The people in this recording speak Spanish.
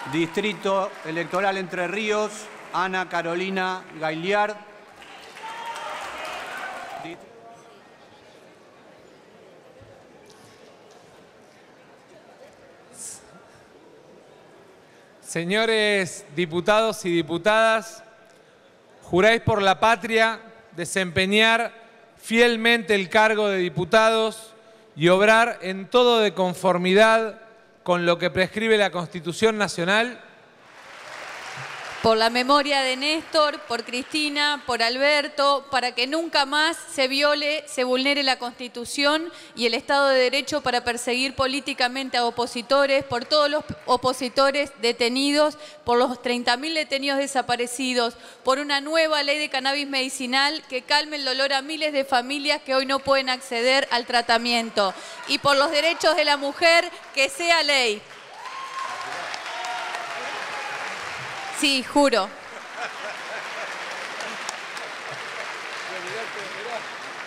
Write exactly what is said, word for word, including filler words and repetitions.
Distrito Electoral Entre Ríos, Ana Carolina Gailiard. Señores diputados y diputadas, juráis por la patria desempeñar fielmente el cargo de diputados y obrar en todo de conformidad con lo que prescribe la Constitución Nacional. Por la memoria de Néstor, por Cristina, por Alberto, para que nunca más se viole, se vulnere la Constitución y el Estado de Derecho para perseguir políticamente a opositores, por todos los opositores detenidos, por los treinta mil detenidos desaparecidos, por una nueva ley de cannabis medicinal que calme el dolor a miles de familias que hoy no pueden acceder al tratamiento, y por los derechos de la mujer, que sea ley. Sí, juro.